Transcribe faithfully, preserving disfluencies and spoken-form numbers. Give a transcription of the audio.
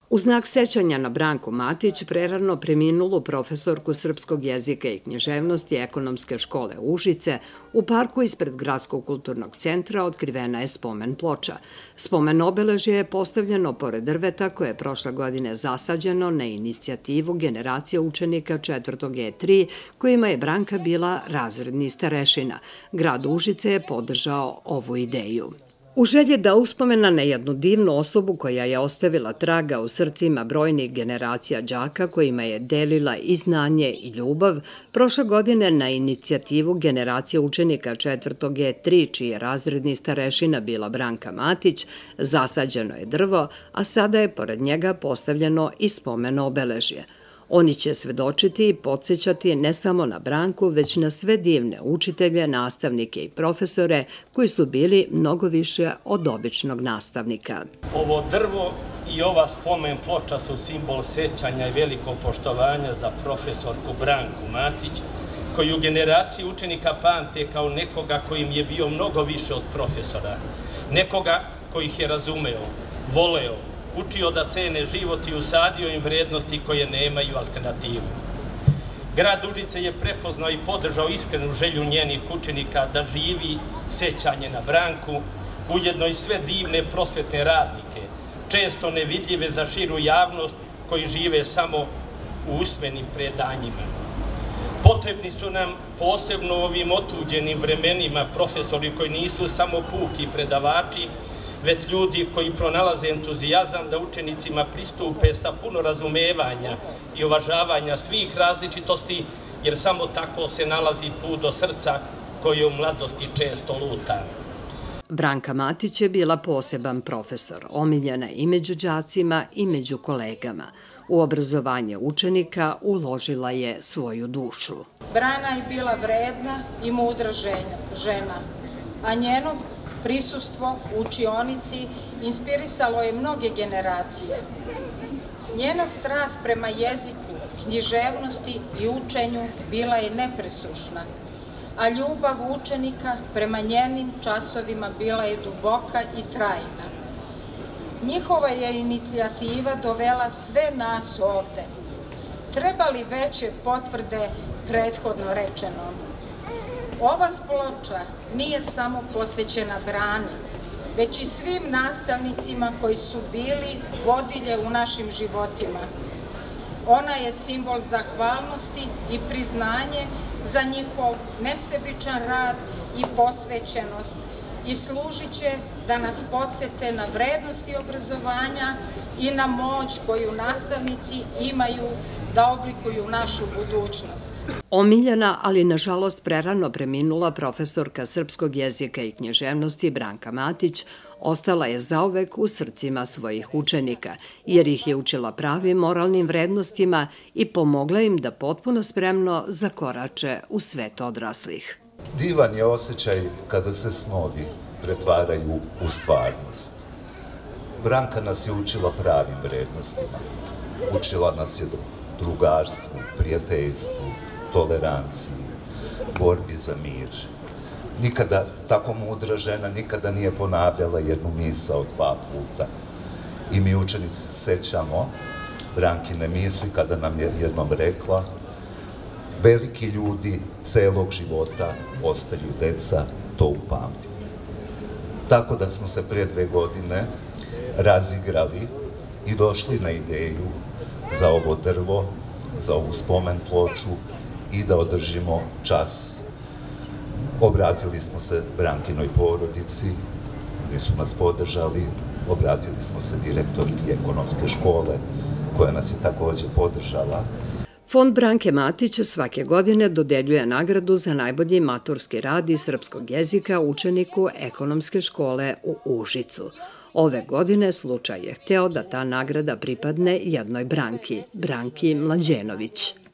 U znak sećanja na Branku Matić, prerano preminulu profesorku srpskog jezika i književnosti Ekonomske škole Užice, u parku ispred Gradskog kulturnog centra otkrivena je spomen ploča. Spomen obeležje je postavljeno pored drveta koje je prošle godine zasađeno na inicijativu generacija učenika četvrtog E tri, kojima je Branka bila razredni starešina. Grad Užice je podržao ovu ideju. U želji da uspomena na jednu divnu osobu koja je ostavila traga u srcima brojnih generacija đaka kojima je delila i znanje i ljubav, prošle godine na inicijativu generacije učenika četvrtog E tri, čiji je razredni starešina bila Branka Matić, zasađeno je drvo, a sada je pored njega postavljeno i spomen obeležje. Oni će svedočiti i podsjećati ne samo na Branku, već na sve divne učitelje, nastavnike i profesore koji su bili mnogo više od običnog nastavnika. Ovo drvo i ova spomen ploča su simbol sećanja i velikog poštovanja za profesorku Branku Matić, koju generaciji učenika pamte kao nekoga kojim je bio mnogo više od profesora, nekoga koji ih je razumeo, voleo, učio da cene život i usadio im vrednosti koje nemaju alternativu. Grad Užice je prepoznao i podržao iskrenu želju njenih učenika da živi sećanje na Branku, ujedno i sve divne prosvetne radnike, često nevidljive za širu javnost, koji žive samo u usmenim predanjima. Potrebni su nam posebno u ovim otuđenim vremenima profesori koji nisu samo puki predavači, već ljudi koji pronalaze entuzijazam da učenicima pristupe sa puno razumevanja i uvažavanja svih različitosti, jer samo tako se nalazi put do srca koje u mladosti često luta. Branka Matić je bila poseban profesor, omiljena i među đacima i među kolegama. U obrazovanje učenika uložila je svoju dušu. Brana je bila vredna i mudra žena, a njeno prisustvo u učionici inspirisalo je mnoge generacije. Njena strast prema jeziku, književnosti i učenju bila je nepresušna, a ljubav učenika prema njenim časovima bila je duboka i trajna. Njihova je inicijativa dovela sve nas ovde. Treba li veće potvrde prethodno rečenom? Ova ploča nije samo posvećena Brani, već i svim nastavnicima koji su bili vodilje u našim životima. Ona je simbol zahvalnosti i priznanje za njihov nesebičan rad i posvećenost i služit će da nas podsete na vrednosti obrazovanja i na moć koju nastavnici imaju da oblikuju našu budućnost. Omiljena, ali nažalost prerano preminula profesorka srpskog jezika i književnosti Branka Matić ostala je zauvek u srcima svojih učenika, jer ih je učila pravim moralnim vrednostima i pomogla im da potpuno spremno zakorače u svet odraslih. Divan je osjećaj kada se snovi pretvaraju u stvarnost. Branka nas je učila pravim vrednostima. Učila nas je drugarstvu, prijateljstvu, toleranciji, borbi za mir. Nikada, tako mudra žena, nikada nije ponavljala jednu misao dva puta. I mi učenici se sećamo Brankine misli kada nam je jednom rekla: veliki ljudi celog života ostaju deca, to upamtite. Tako da smo se pre dve godine razigrali i došli na ideju za ovo drvo, za ovu spomen ploču i da održimo čas. Obratili smo se Brankinoj porodici, oni su nas podržali, obratili smo se direktorki Ekonomske škole, koja nas je takođe podržala. Fond Branke Matić svake godine dodeljuje nagradu za najbolji maturski rad iz srpskog jezika učeniku Ekonomske škole u Užicu. Ove godine slučaj je hteo da ta nagrada pripadne jednoj Branki, Branki Mlađenović.